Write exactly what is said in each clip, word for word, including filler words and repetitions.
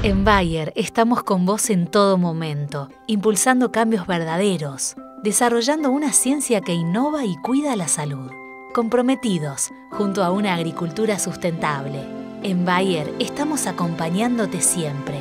En Bayer estamos con vos en todo momento, impulsando cambios verdaderos, desarrollando una ciencia que innova y cuida la salud. Comprometidos junto a una agricultura sustentable. En Bayer estamos acompañándote siempre.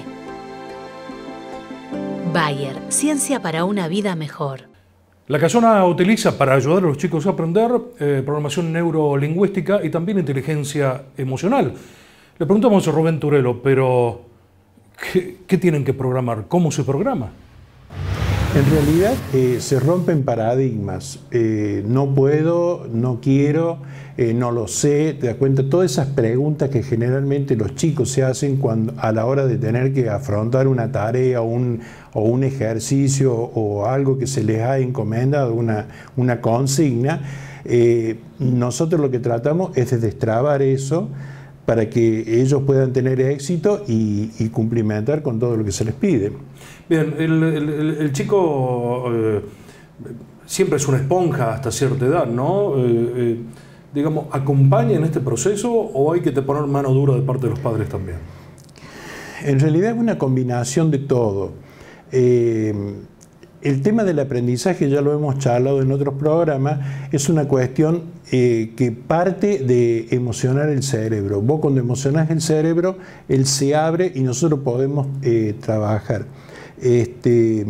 Bayer, ciencia para una vida mejor. La Casona utiliza para ayudar a los chicos a aprender eh, programación neurolingüística y también inteligencia emocional. Le preguntamos a Rubén Turelo, pero ¿qué, qué tienen que programar? ¿Cómo se programa? En realidad eh, se rompen paradigmas. Eh, no puedo, no quiero, eh, no lo sé. ¿Te das cuenta? Todas esas preguntas que generalmente los chicos se hacen cuando, a la hora de tener que afrontar una tarea o un, o un ejercicio o algo que se les ha encomendado, una, una consigna. Eh, nosotros lo que tratamos es de destrabar eso para que ellos puedan tener éxito y, y cumplimentar con todo lo que se les pide. Bien, el, el, el chico eh, siempre es una esponja hasta cierta edad, ¿no? Eh, eh, digamos, ¿acompaña en este proceso o hay que te poner mano dura de parte de los padres también? En realidad es una combinación de todo. Eh, el tema del aprendizaje, ya lo hemos charlado en otros programas, es una cuestión eh, que parte de emocionar el cerebro. Vos cuando emocionás el cerebro, él se abre y nosotros podemos eh, trabajar. Este,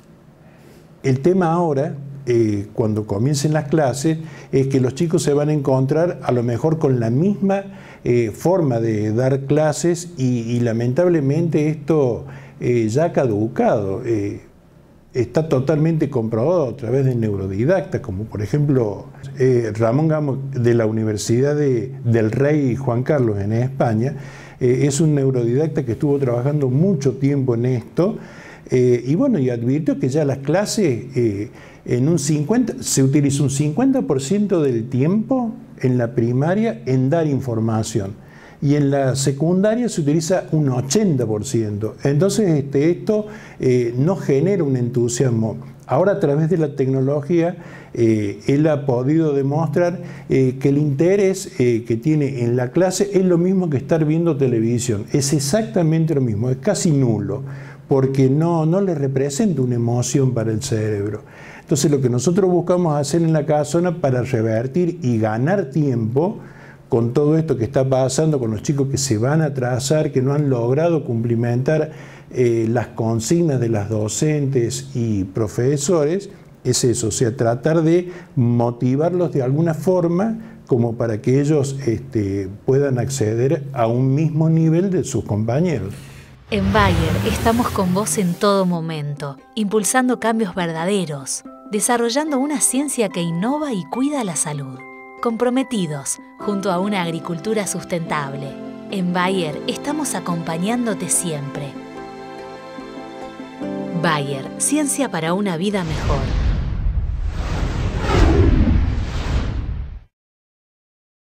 el tema ahora, eh, cuando comiencen las clases, es que los chicos se van a encontrar a lo mejor con la misma eh, forma de dar clases y, y lamentablemente esto eh, ya ha caducado. Eh, está totalmente comprobado a través de neurodidactas, como por ejemplo eh, Ramón Gamo de la Universidad de, del Rey Juan Carlos en España. Eh, es un neurodidacta que estuvo trabajando mucho tiempo en esto. Eh, y bueno, y advirtió que ya las clases eh, en un cincuenta, se utiliza un cincuenta por ciento del tiempo en la primaria en dar información y en la secundaria se utiliza un ochenta por ciento. Entonces este, esto eh, no genera un entusiasmo. Ahora a través de la tecnología eh, él ha podido demostrar eh, que el interés eh, que tiene en la clase es lo mismo que estar viendo televisión. Es exactamente lo mismo, es casi nulo, porque no, no le representa una emoción para el cerebro. Entonces lo que nosotros buscamos hacer en la Casona para revertir y ganar tiempo con todo esto que está pasando con los chicos que se van a atrasar, que no han logrado cumplimentar eh, las consignas de las docentes y profesores, es eso, o sea, tratar de motivarlos de alguna forma como para que ellos este, puedan acceder a un mismo nivel de sus compañeros. En Bayer estamos con vos en todo momento, impulsando cambios verdaderos, desarrollando una ciencia que innova y cuida la salud. Comprometidos junto a una agricultura sustentable. En Bayer estamos acompañándote siempre. Bayer, ciencia para una vida mejor.